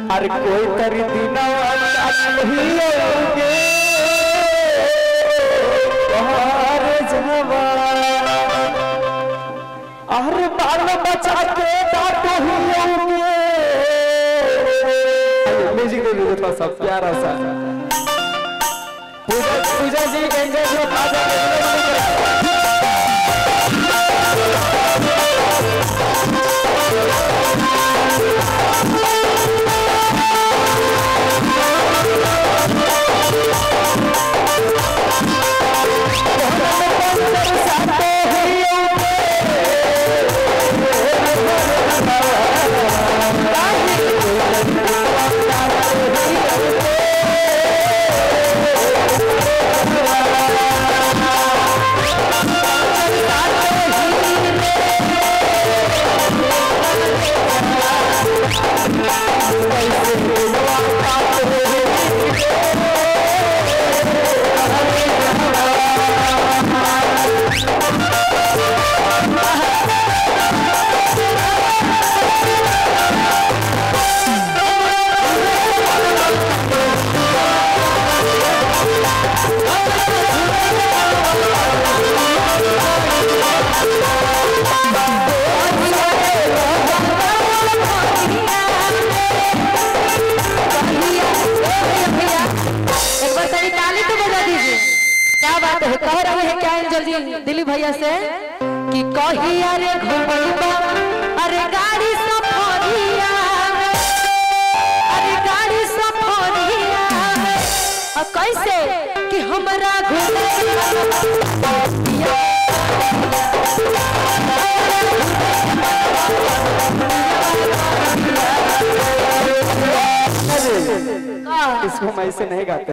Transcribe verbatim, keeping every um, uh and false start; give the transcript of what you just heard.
अरे कोई तरी दिना हियोगे बाहर जवान अरे बाल बचा के डाटो हियोगे म्यूजिक दे दो थोड़ा सा प्यारा सा पूजा पूजा जी गंगा जी आजा कह रहे हैं क्या जल्दी दिलीप भैया से कि कही अरे घुमैबा अरे गाड़ी सफरिया अरे गाड़ी सफरिया कैसे कि हमरा इसको मैं ऐसे नहीं गाते।